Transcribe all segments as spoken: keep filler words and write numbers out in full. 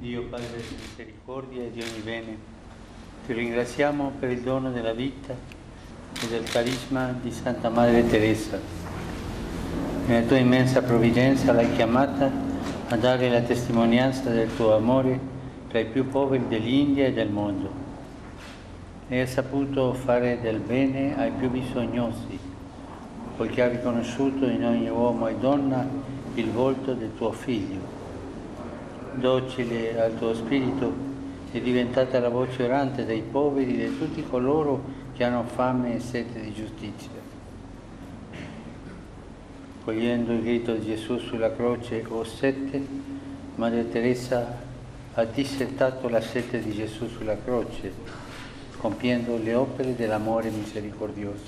Dio Padre di misericordia e di ogni bene, ti ringraziamo per il dono della vita e del carisma di Santa Madre Teresa. Nella tua immensa provvidenza l'hai chiamata a dare la testimonianza del tuo amore tra i più poveri dell'India e del mondo. E ha saputo fare del bene ai più bisognosi, poiché ha riconosciuto in ogni uomo e donna il volto del tuo Figlio. Docile al tuo spirito, è diventata la voce orante dei poveri e di tutti coloro che hanno fame e sete di giustizia. Cogliendo il grido di Gesù sulla croce, o sette, Madre Teresa ha dissettato la sete di Gesù sulla croce, compiendo le opere dell'amore misericordioso.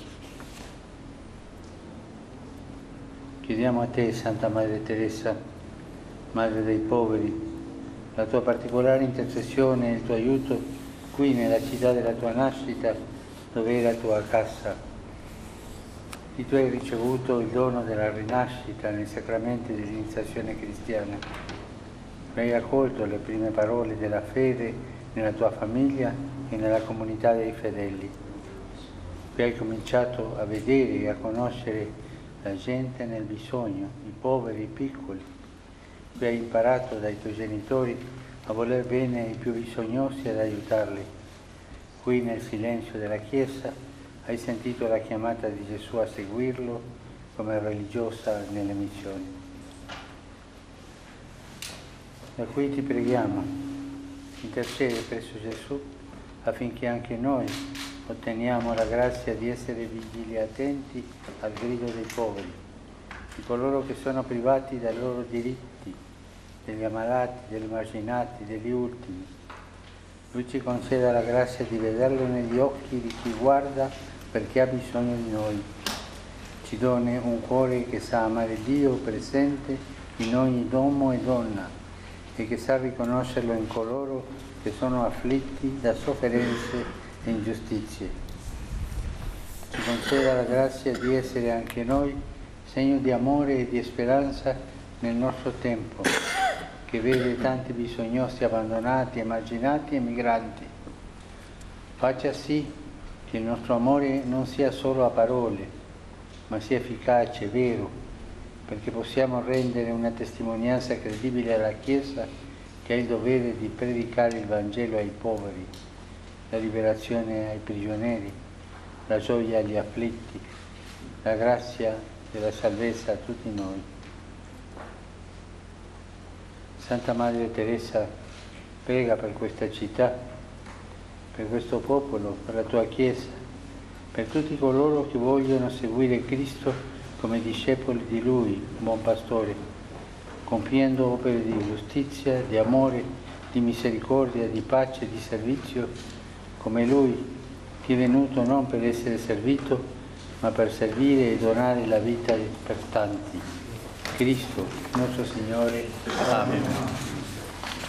Chiediamo a te, Santa Madre Teresa, Madre dei poveri, la tua particolare intercessione e il tuo aiuto qui nella città della tua nascita, dove è la tua casa. E tu hai ricevuto il dono della rinascita nei sacramenti dell'iniziazione cristiana. Tu hai accolto le prime parole della fede nella tua famiglia e nella comunità dei fedeli. Tu hai cominciato a vedere e a conoscere la gente nel bisogno, i poveri, i piccoli. Tu hai imparato dai tuoi genitori a voler bene ai più bisognosi e ad aiutarli. Qui nel silenzio della Chiesa hai sentito la chiamata di Gesù a seguirlo come religiosa nelle missioni. Da qui ti preghiamo, intercede presso Gesù affinché anche noi otteniamo la grazia di essere vigili e attenti al grido dei poveri, di coloro che sono privati dai loro diritti, degli ammalati, degli emarginati, degli ultimi. Lui ci conceda la grazia di vederlo negli occhi di chi guarda perché ha bisogno di noi. Ci doni un cuore che sa amare Dio presente in ogni uomo e donna e che sa riconoscerlo in coloro che sono afflitti da sofferenze e ingiustizie. Ci conceda la grazia di essere anche noi segno di amore e di speranza nel nostro tempo, che vede tanti bisognosi abbandonati, emarginati e migranti. Faccia sì che il nostro amore non sia solo a parole, ma sia efficace, vero, perché possiamo rendere una testimonianza credibile alla Chiesa che ha il dovere di predicare il Vangelo ai poveri, la liberazione ai prigionieri, la gioia agli afflitti, la grazia della salvezza a tutti noi. Santa Madre Teresa, prega per questa città, per questo popolo, per la tua Chiesa, per tutti coloro che vogliono seguire Cristo come discepoli di Lui, buon pastore, compiendo opere di giustizia, di amore, di misericordia, di pace, di servizio, come Lui, che è venuto non per essere servito, ma per servire e donare la vita per tanti. Cristo, nostro Signore. Amen.